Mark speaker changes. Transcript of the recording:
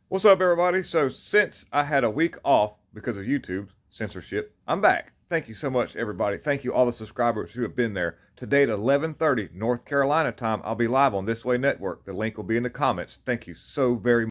Speaker 1: What's up, everybody? So since I had a week off because of YouTube censorship, I'm back. Thank you so much, everybody. Thank you, all the subscribers who have been there. Today at 11:30 North Carolina time, I'll be live on This Way Network. The link will be in the comments. Thank you so very much.